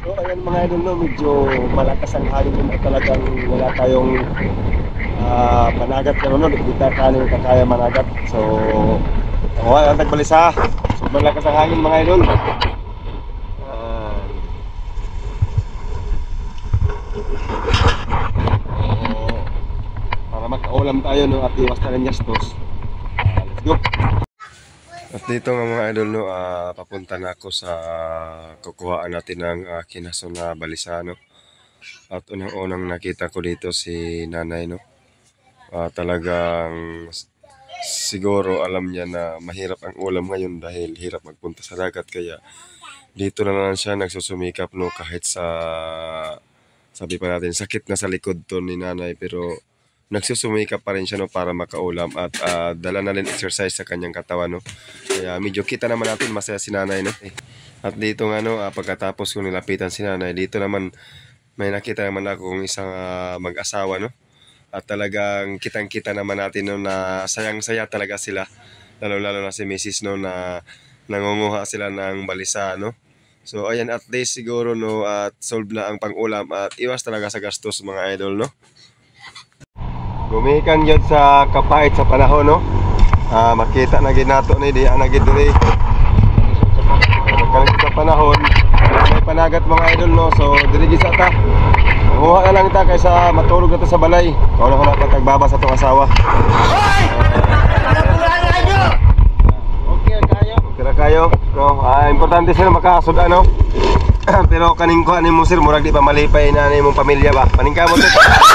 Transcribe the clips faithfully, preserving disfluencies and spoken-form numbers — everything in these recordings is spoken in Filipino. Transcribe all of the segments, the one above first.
So ayan mga idol no, medyo malakas ang hangin yun at talagang wala tayong uh, managat na no, hindi tayo kanin kakaya managat. So oh, ang tagbalisa. So malakas ang hangin mga idol. Uh, uh, para magkaulam tayo no at iwas tayo ng yastos. Uh, let's go. At dito nga mga idol no, uh, papunta na ako sa kukuhaan natin ng uh, kinaso na balisa no. At unang-unang nakita ko dito si nanay no. Uh, talagang siguro alam niya na mahirap ang ulam ngayon dahil hirap magpunta sa dagat, kaya dito na lang siya nagsusumikap no, kahit sa sabi pa natin sakit na sa likod to ni nanay, pero nagsusumikap pa rin siya no para makaulam at uh, dala na rin exercise sa kanyang katawan no. Kaya medyo kita naman natin masaya si nanay no. At dito nga no, uh, pagkatapos ko nilapitan si nanay, dito naman may nakita naman akong isang uh, mag-asawa no. At talagang kitang-kita naman natin no na sayang-saya talaga sila. Lalo-lalo na si Missus no na nangunguha sila ng balisa no. So ayan, at least siguro no at solve na ang pang-ulam at iwas talaga sa gastos mga idol no. Gumikan yun sa kapait sa panahon no. Ah, makita na ginato ni di ana gid diri. Nagkalit sa panahon, may panagat mga idol no. So diri gid sa ta. Huwa na lang ta kaysa matulog na ta sa balay. Kung ano na patagbaba sa tong asawa. Hoy! Okay kayo. Okay kayo. No, ah, importante sila makahasod ano. Pero kaning ko ani mo sir murag di pa malipay na ni mong pamilya ba. Paningka mo to.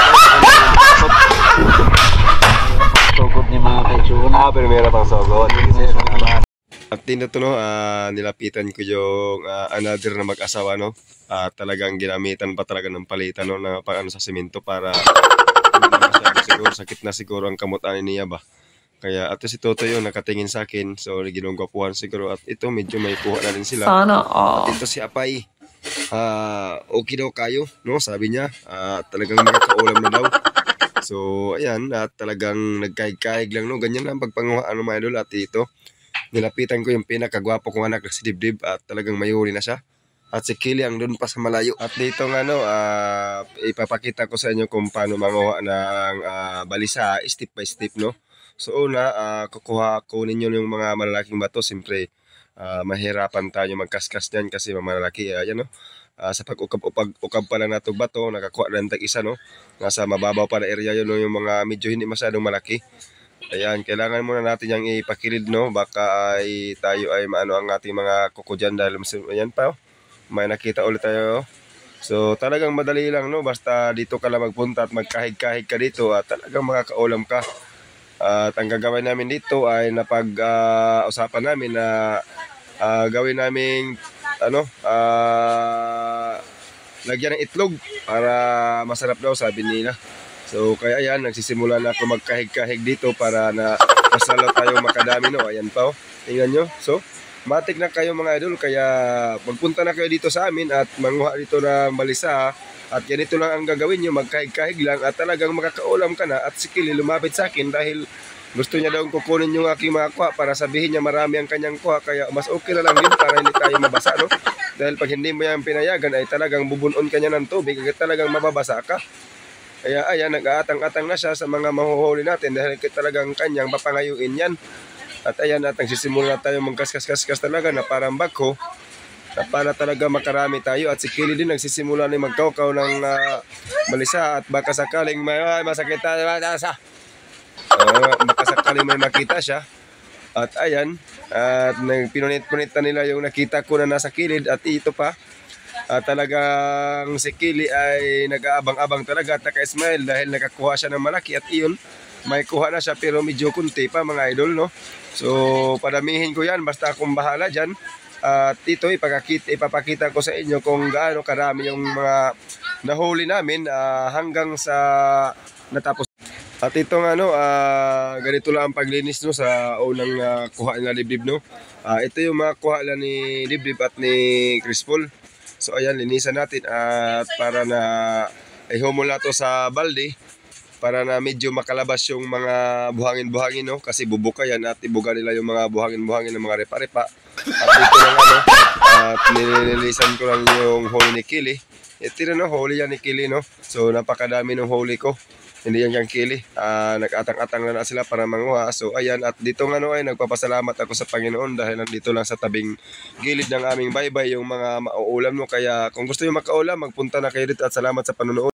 Sugod ni mga kaitsuna. Ah, pero meron pang sugod. At dito to no, uh, nilapitan ko yung uh, another na mag-asawa no. Uh, talagang ginamitan pa talaga ng palitan no, na pang ano sa semento para siguro sakit na siguro ang kamutan niya ba. Kaya at si Toto yung nakatingin sa akin, so ginunggapuhan siguro at ito medyo may kuha na rin sila. Sana all. At ito si Apay. Uh, okay daw kayo no, sabi niya. Uh, talagang makakaulam na daw. So ayan, at talagang nagkaig-kaig lang no, ganyan lang pagpanguha ano mga idol. At ito nilapitan ko yung pinakagwapo kong anak na si Dibdib at talagang mayuri na siya. At si Kili ang doon pa sa malayo. At dito nga no, uh, ipapakita ko sa inyo kung paano manguha ng uh, balisa step by step no. So una, uh, kukuha ko ninyo yung mga malalaking bato. Siyempre uh, mahirapan tayo magkaskas niyan kasi malalaki. Uh, yan no. Uh, sa pag-ukab-ukab pa lang natong bato, nakakuha lang tag-isa no. Nasa mababaw pa na area yun no, yung mga medyo hindi masyadong malaki. Ayan, kailangan muna natin yung ipakilid no. Baka ay tayo ay maano ang ating mga kuko dyan dahil ayan pa oh. May nakita ulit tayo. So talagang madali lang no. Basta dito ka lang magpunta at magkahig-kahig ka dito at talagang makakaulam ka. At ang gagawin namin dito ay napag-usapan uh, namin na uh, gawin namin ano, uh, lagyan ng itlog para masarap daw sabi nila. So kaya ayan, nagsisimula na ako magkahig-kahig dito para na masala tayo makadami no. Ayan pa oh. Tingnan nyo. So matik na kayo mga idol, kaya magpunta na kayo dito sa amin at manguha dito ng balisa. At ganito lang ang gagawin nyo, magkahig-kahig lang at talagang makakaulam ka na. At si Kili lumapit sa akin dahil gusto niya daw kukunin yung aking mga kuha para sabihin niya marami ang kanyang kuha. Kaya mas okay na lang din para hindi tayo mabasa no. Dahil pag hindi mo yan pinayagan ay talagang bubunon ka niya ng tubig at talagang mababasa ka. Kaya ayan, nag-aatang-atang na siya sa mga mahuhuli natin dahil talagang kanyang papangayuin yan. At ayan, at nagsisimula tayo magkaskas-kaskas talaga na parang bako na para talaga makarami tayo. At si Kili din nagsisimula na magkaukaw ng uh, balisa at baka sakaling may uh, masakit tayo sa uh, baka sakaling may makita siya. At ayan, at pinunit-punit na nila yung nakita ko na nasa kilid. At ito pa, at talagang si Kili ay nag-aabang-abang talaga at naka-smile dahil nakakuha siya ng malaki. At iyon, may kuha na siya pero medyo kunti pa mga idol no. So padamihin ko yan, basta akong bahala dyan. At ito ipakakita, ipapakita ko sa inyo kung gaano karami yung mga nahuli namin uh, hanggang sa natapos. At ito nga no, uh, ganito lang ang paglinis no sa unang uh, kuha na Dibdib no. Uh, ito yung mga kuha na ni Dibdib at ni Chris Paul. So ayan, linisan natin at para na ihumula to sa balde. para na medyo makalabas yung mga buhangin-buhangin, no? Kasi bubuka yan at ibuga nila yung mga buhangin-buhangin ng mga repa-repa. At dito lang ano, at nililisan ko lang yung huli ni Kili. Ito na, no, huli yan ni Kili, no? So napakadami ng huli ko. Hindi yan yung Kili. Uh, nag-atang-atang na, na sila para manguha. So ayan, at dito nga no ay nagpapasalamat ako sa Panginoon dahil nandito lang sa tabing gilid ng aming baybay yung mga mauulam mo. Kaya kung gusto nyo makaulam, magpunta na kayo dito at salamat sa panonood.